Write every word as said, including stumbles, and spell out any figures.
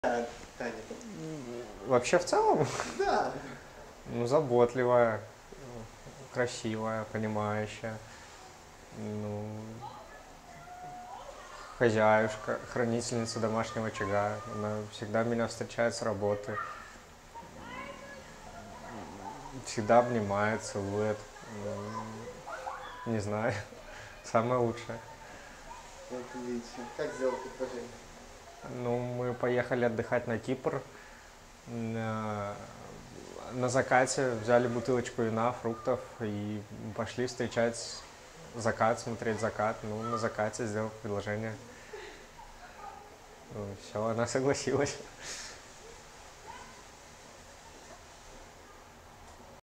А, Таня. Вообще в целом, Да. ну, заботливая, красивая, понимающая, ну, хозяюшка, хранительница домашнего очага. Она всегда меня встречает с работы, всегда обнимает, целует. Ну, не знаю, самое лучшее. Отлично. Как сделал предложение? Ну, мы поехали отдыхать на Кипр. На, на закате взяли бутылочку вина, фруктов и пошли встречать закат, смотреть закат. Ну, на закате сделал предложение. Ну, все, она согласилась.